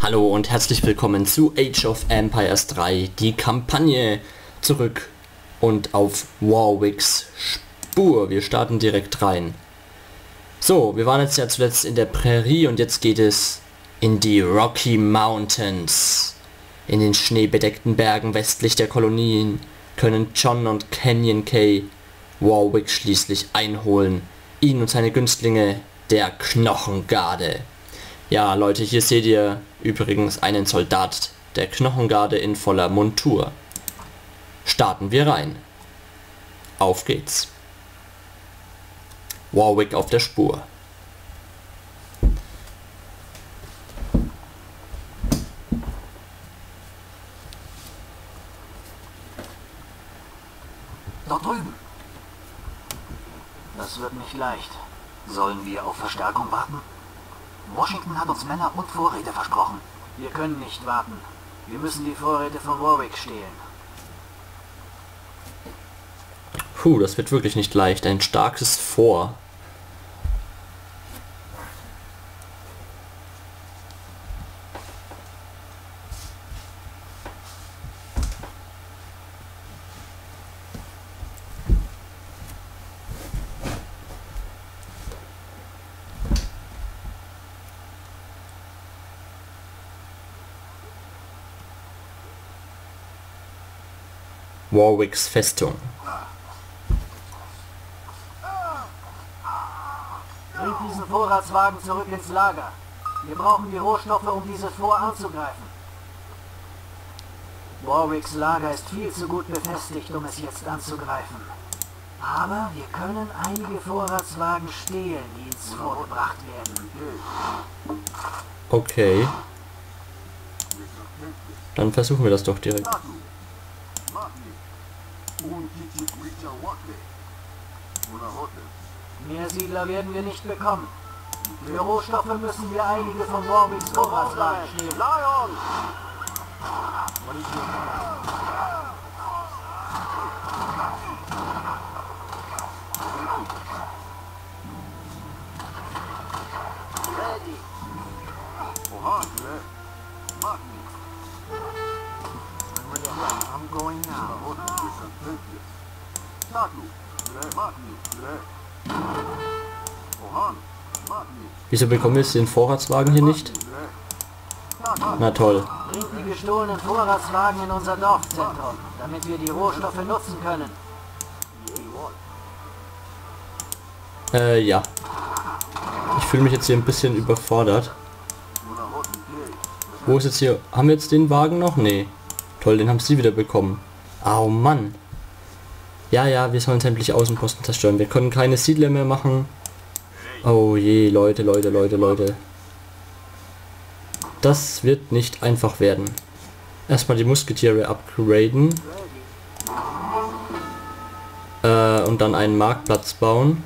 Hallo und herzlich willkommen zu Age of Empires 3, die Kampagne zurück und auf Warwicks Spur. Wir starten direkt rein. So, wir waren jetzt ja zuletzt in der Prärie und jetzt geht es in die Rocky Mountains. In den schneebedeckten Bergen westlich der Kolonien können John und Canyon K Warwick schließlich einholen. Ihn und seine Günstlinge der Knochengarde. Ja, Leute, hier seht ihr übrigens einen Soldat der Knochengarde in voller Montur. Starten wir rein. Auf geht's. Warwick auf der Spur. Dort drüben. Das wird nicht leicht. Sollen wir auf Verstärkung warten? Washington hat uns Männer und Vorräte versprochen. Wir können nicht warten. Wir müssen die Vorräte von Warwick stehlen. Puh, das wird wirklich nicht leicht. Ein starkes Fort. Warwicks Festung. Bringt diesen Vorratswagen zurück ins Lager. Wir brauchen die Rohstoffe, um dieses Fort anzugreifen. Warwicks Lager ist viel zu gut befestigt, um es jetzt anzugreifen. Aber wir können einige Vorratswagen stehlen, die ins Fort gebracht werden. Okay. Dann versuchen wir das doch direkt. Mehr Siedler werden wir nicht bekommen. Für Rohstoffe müssen wir einige von Warwicks Vorratswagen stehlen. I'm going now. Wieso bekommen wir jetzt den Vorratswagen hier nicht? Na toll. Bringt die gestohlenen Vorratswagen in unser Dorfzentrum, damit wir die Rohstoffe nutzen können. Ja. Ich fühle mich jetzt hier ein bisschen überfordert. Wo ist jetzt hier? Haben wir jetzt den Wagen noch? Nee. Toll, den haben sie wieder bekommen. Oh Mann. Ja, wir sollen sämtliche Außenposten zerstören. Wir können keine Siedler mehr machen. Oh je, Leute. Das wird nicht einfach werden. Erstmal die Musketiere upgraden. Und dann einen Marktplatz bauen.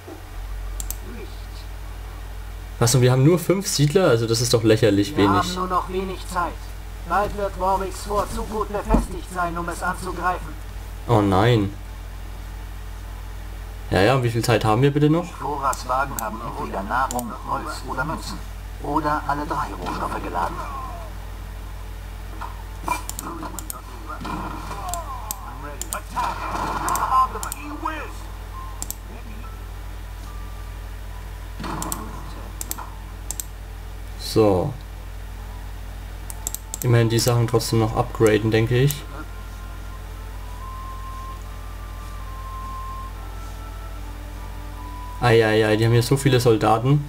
Was, und wir haben nur 5 Siedler? Also das ist doch lächerlich Wir wenig. haben nur noch wenig Zeit. Bald wird Warwicks Fort zu gut befestigt sein, um es anzugreifen. Oh nein. Ja, und wie viel Zeit haben wir bitte noch? Vorratswagen haben entweder Nahrung, Holz oder Münzen. Oder alle 3 Rohstoffe geladen. So. Immerhin die Sachen trotzdem noch upgraden, denke ich. Eieiei, die haben hier so viele Soldaten.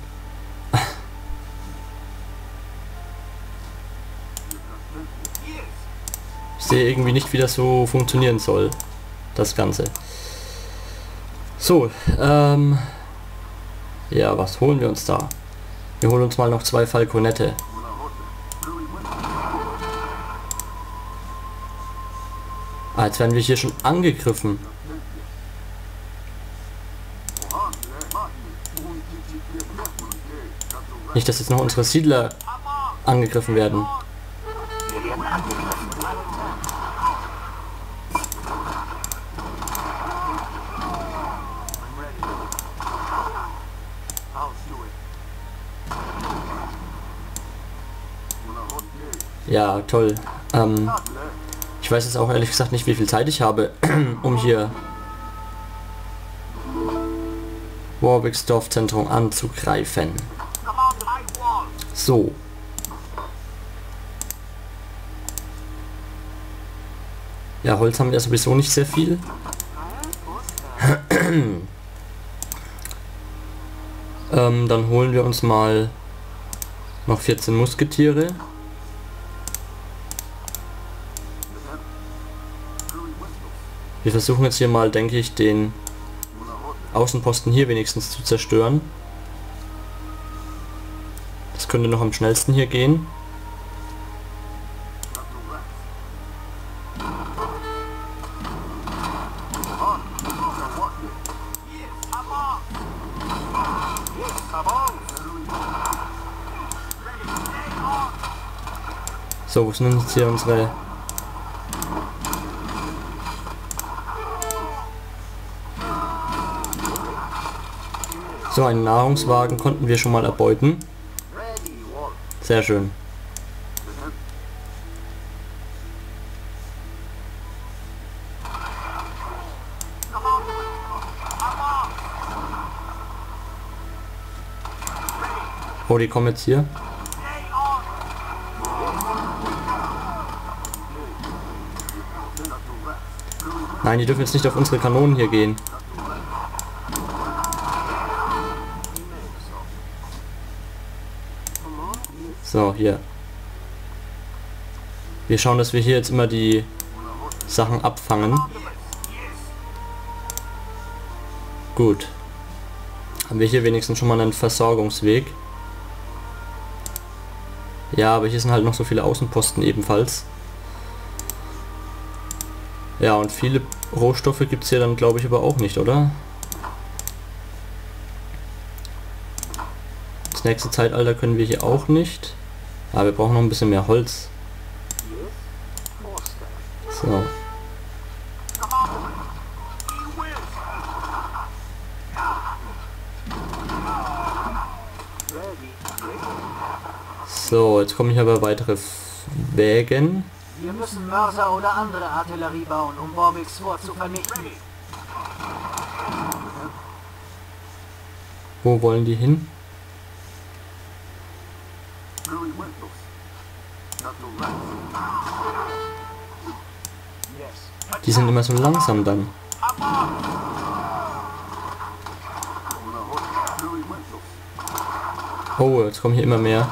Ich sehe irgendwie nicht, wie das so funktionieren soll. Das Ganze. So, ja, was holen wir uns da? Wir holen uns mal noch 2 Falconette. Ah, jetzt werden wir hier schon angegriffen. Nicht, dass jetzt noch unsere Siedler angegriffen werden. Wir werden angegriffen. Ja, toll. Ich weiß jetzt auch ehrlich gesagt nicht, wie viel Zeit ich habe, um hier Warwicks Dorfzentrum anzugreifen. So. Ja, Holz haben wir sowieso nicht sehr viel. Dann holen wir uns mal noch 14 Musketiere. Wir versuchen jetzt hier mal, denke ich, den Außenposten hier wenigstens zu zerstören. Das könnte noch am schnellsten hier gehen. So, wo sind denn jetzt hier unsere... So, einen Nahrungswagen konnten wir schon mal erbeuten. Sehr schön. Oh, die kommen jetzt hier. Nein, die dürfen jetzt nicht auf unsere Kanonen hier gehen. So, hier. Wir schauen, dass wir hier jetzt immer die Sachen abfangen. Gut. Haben wir hier wenigstens schon mal einen Versorgungsweg. Ja, aber hier sind halt noch so viele Außenposten ebenfalls. Ja, und viele Rohstoffe gibt es hier dann, glaube ich, aber auch nicht, oder? Das nächste Zeitalter können wir hier auch nicht. Aber wir brauchen noch ein bisschen mehr Holz. So. So, jetzt kommen hier aber weitere Wägen. Wir müssen Mörser oder andere Artillerie bauen, um Warwicks Fort zu vernichten. Wo wollen die hin? Die sind immer so langsam dann. Oh, jetzt kommen hier immer mehr.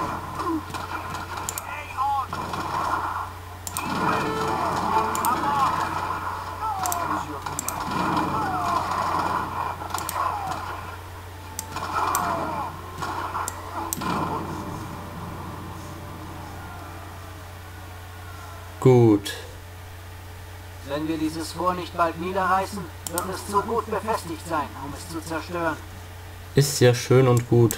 Gut. Wenn wir dieses Fort nicht bald niederreißen, wird es zu gut befestigt sein, um es zu zerstören. Ist ja schön und gut.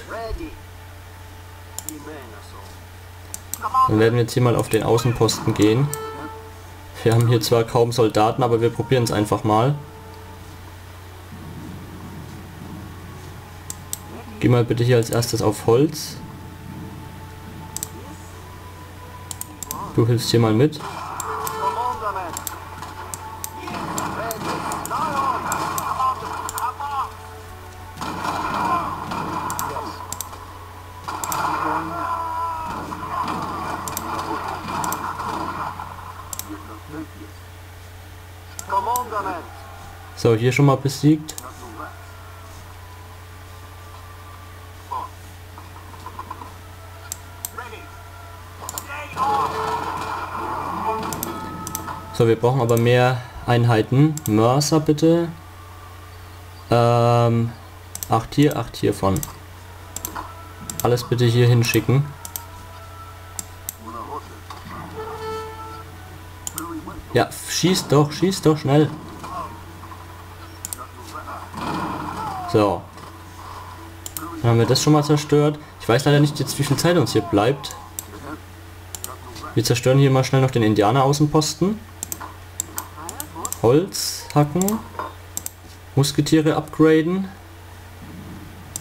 Dann werden wir jetzt hier mal auf den Außenposten gehen. Wir haben hier zwar kaum Soldaten, aber wir probieren es einfach mal. Geh mal bitte hier als erstes auf Holz. Du hilfst hier mal mit. So, hier schon mal besiegt. So, wir brauchen aber mehr Einheiten. Mörser bitte. 8 hiervon. Alles bitte hier hinschicken. Ja, schießt doch schnell. So. Dann haben wir das schon mal zerstört. Ich weiß leider nicht jetzt, wie viel Zeit uns hier bleibt. Wir zerstören hier mal schnell noch den Indianer-Außenposten. Holz hacken. Musketiere upgraden.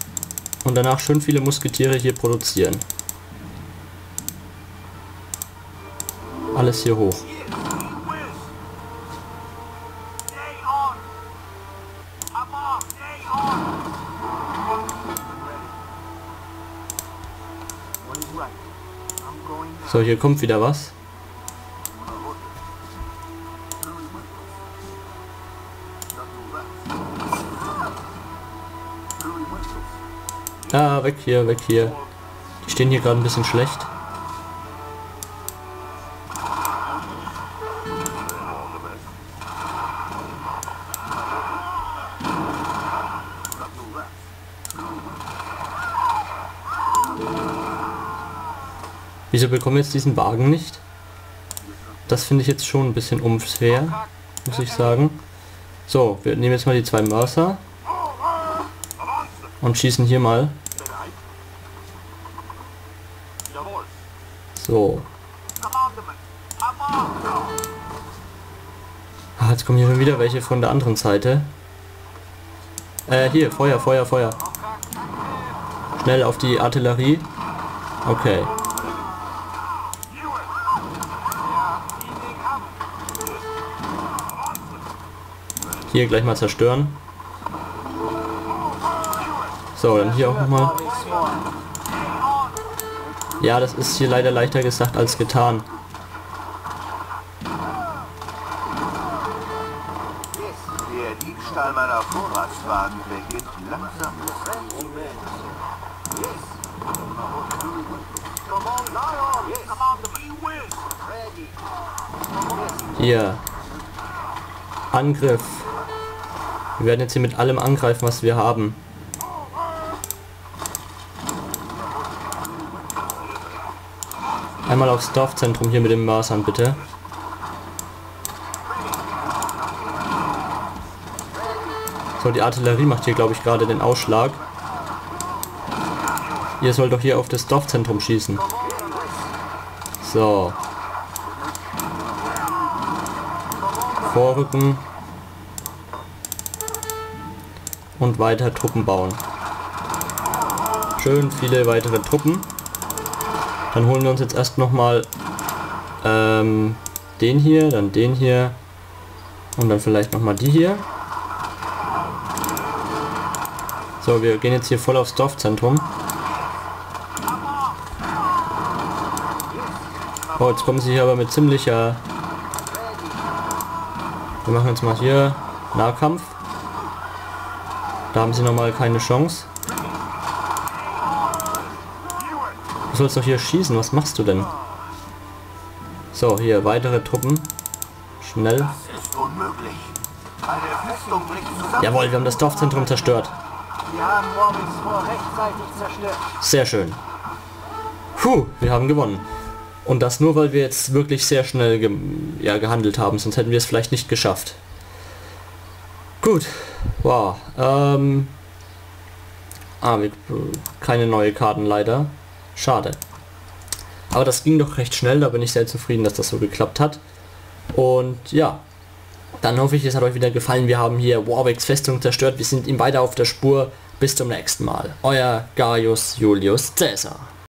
Und danach schön viele Musketiere hier produzieren. alles hier hoch. So, hier kommt wieder was. Ah, weg hier, weg hier. Die stehen hier gerade ein bisschen schlecht. Wieso bekommen wir jetzt diesen Wagen nicht? Das finde ich jetzt schon ein bisschen unfair, muss ich sagen. So, wir nehmen jetzt mal die 2 Mörser und schießen hier mal. So. Ah, jetzt kommen hier schon wieder welche von der anderen Seite. Hier, Feuer, Feuer, Feuer. Schnell auf die Artillerie. Okay. Hier gleich mal zerstören. So, dann hier auch nochmal. Ja, das ist hier leider leichter gesagt als getan. Der Diebstahl meiner Vorratswagen beginnt langsam. Hier. Angriff. Wir werden jetzt hier mit allem angreifen, was wir haben. Einmal aufs Dorfzentrum hier mit dem Mörsern, bitte. So, die Artillerie macht hier, glaube ich, gerade den Ausschlag. Ihr sollt doch hier auf das Dorfzentrum schießen. So. Vorrücken. Und weiter Truppen bauen. Schön viele weitere Truppen. Dann holen wir uns jetzt erst nochmal den hier, dann den hier und dann vielleicht nochmal die hier. So, wir gehen jetzt hier voll aufs Dorfzentrum. Oh, jetzt kommen sie hier aber mit ziemlicher... Wir machen jetzt mal hier Nahkampf. Da haben sie nochmal keine Chance. Du sollst doch hier schießen, was machst du denn? So, hier weitere Truppen. Schnell. Das ist unmöglich. Eine Festung bricht zusammen. Jawohl, wir haben das Dorfzentrum zerstört. Wir haben Warwicks Fort rechtzeitig zerstört. Sehr schön. Puh, wir haben gewonnen. Und das nur, weil wir jetzt wirklich sehr schnell gehandelt haben, sonst hätten wir es vielleicht nicht geschafft. Gut. Wow. Keine neue Karten leider. Schade. Aber das ging doch recht schnell, da bin ich sehr zufrieden, dass das so geklappt hat. Und ja, dann hoffe ich, es hat euch wieder gefallen. Wir haben hier Warwicks Festung zerstört. Wir sind ihm beide auf der Spur. Bis zum nächsten Mal. Euer Gaius Julius Caesar.